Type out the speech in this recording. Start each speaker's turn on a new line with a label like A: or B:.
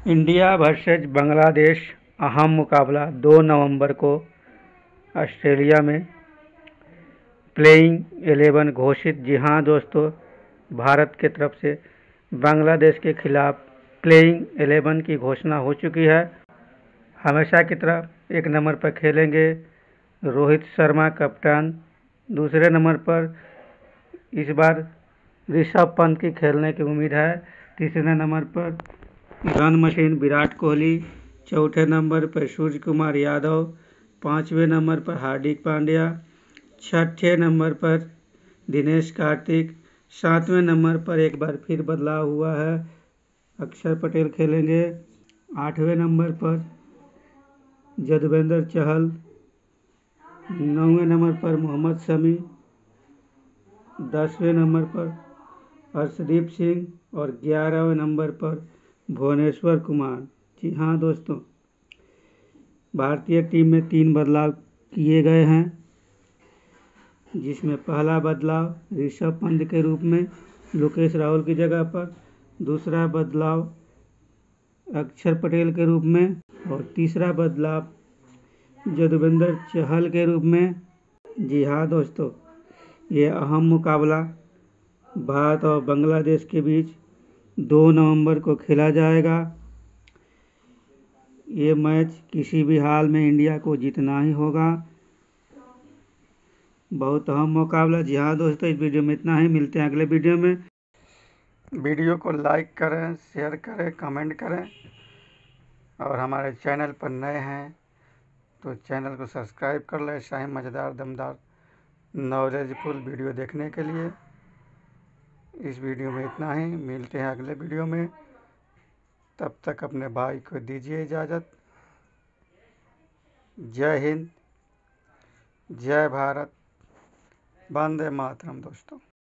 A: India versus Bangladesh अहम मुकाबला 2 नवंबर को ऑस्ट्रेलिया में। प्लेइंग 11 घोषित। जी हाँ दोस्तों, भारत की तरफ से बांग्लादेश के खिलाफ प्लेइंग 11 की घोषणा हो चुकी है। हमेशा की तरह 1 नंबर पर खेलेंगे रोहित शर्मा कप्तान। दूसरे नंबर पर इस बार ऋषभ पंत की खेलने की उम्मीद है। तीसरे नंबर पर रन मशीन विराट कोहली। चौथे नंबर पर सूर्य कुमार यादव। पाँचवें नंबर पर हार्दिक पांड्या। छठे नंबर पर दिनेश कार्तिक। सातवें नंबर पर एक बार फिर बदलाव हुआ है, अक्षर पटेल खेलेंगे। आठवें नंबर पर यजुवेंद्र चहल। नौवें नंबर पर मोहम्मद शमी। 10वें नंबर पर अर्शदीप सिंह और 11वें नंबर पर भुवनेश्वर कुमार। जी हाँ दोस्तों, भारतीय टीम में 3 बदलाव किए गए हैं, जिसमें पहला बदलाव ऋषभ पंत के रूप में लोकेश राहुल की जगह पर, दूसरा बदलाव अक्षर पटेल के रूप में और तीसरा बदलाव यजुवेंद्र चहल के रूप में। जी हाँ दोस्तों, ये अहम मुकाबला भारत और बांग्लादेश के बीच 2 नवंबर को खेला जाएगा। ये मैच किसी भी हाल में इंडिया को जीतना ही होगा। बहुत अहम मुकाबला। जी हाँ दोस्तों, इस वीडियो में इतना ही। मिलते हैं अगले वीडियो में। वीडियो को लाइक करें, शेयर करें, कमेंट करें और हमारे चैनल पर नए हैं तो चैनल को सब्सक्राइब कर लें ऐसा ही मज़ेदार दमदार नॉलेजफुल वीडियो देखने के लिए। इस वीडियो में इतना ही। मिलते हैं अगले वीडियो में। तब तक अपने भाई को दीजिए इजाज़त। जय हिंद, जय भारत, वंदे मातरम दोस्तों।